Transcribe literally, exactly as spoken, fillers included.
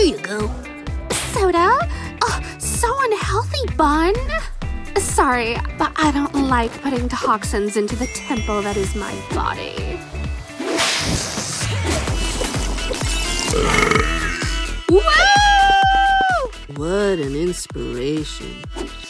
you go. Soda? Oh, so unhealthy, Bun. Sorry, but I don't like putting toxins into the temple that is my body. Woo! What an inspiration.